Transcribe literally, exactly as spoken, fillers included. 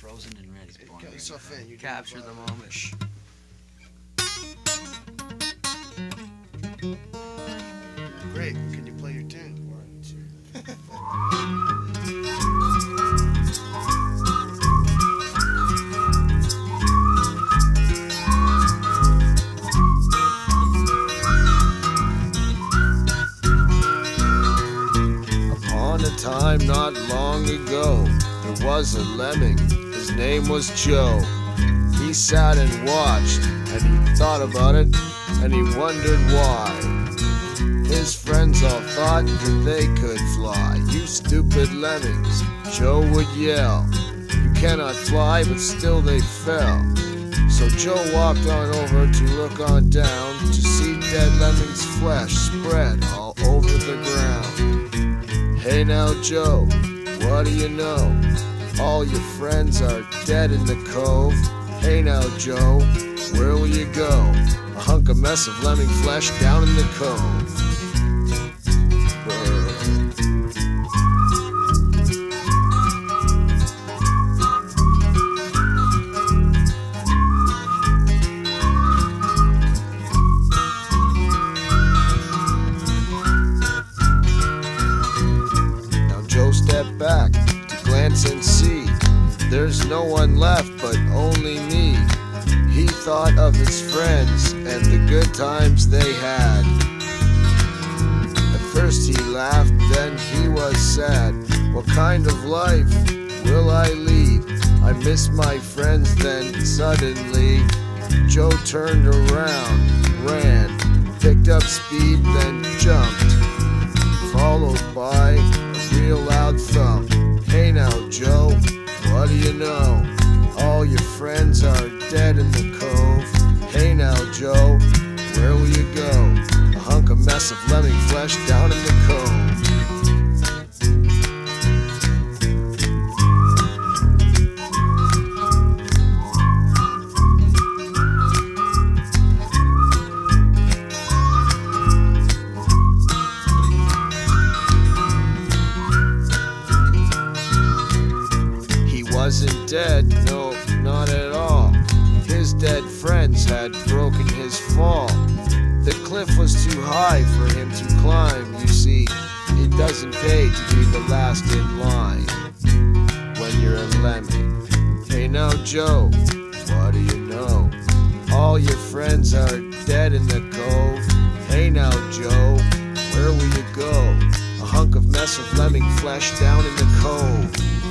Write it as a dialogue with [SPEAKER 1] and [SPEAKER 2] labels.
[SPEAKER 1] frozen and ready.
[SPEAKER 2] Cut yourself in. You
[SPEAKER 1] Capture the moment. Shh.
[SPEAKER 2] Great. Can you play your tune? One, two.
[SPEAKER 3] Upon a time not long ago, there was a lemming. His name was Joe. He sat and watched, and he thought about it, and he wondered why. His friends all thought that they could fly. "You stupid lemmings," Joe would yell. "You cannot fly," but still they fell. So Joe walked on over to look on down, to see dead lemmings' flesh spread all over the ground. "Hey now, Joe, what do you know? All your friends are dead in the cove. Hey now, Joe, where will you go? A hunk of mess of lemming flesh down in the cove." Now Joe stepped back to glance and see there's no one left but only me. He thought of his friends and the good times they had. At first he laughed, then he was sad. What kind of life will I lead? I miss my friends. Then suddenly Joe turned around, ran, picked up speed, then jumped, followed by a real loud thump. "Hey now, Joe, what do you know? All your friends are dead in the cove. Hey now, Joe, where will you go? A hunk of mess of lemming flesh down in the cove." He wasn't dead, no, not at all. His dead friends had broken his fall. The cliff was too high for him to climb. You see, it doesn't pay to be the last in line when you're a lemming. Hey now, Joe, what do you know? All your friends are dead in the cove. Hey now, Joe, where will you go? A hunk of mess of lemming flesh down in the cove.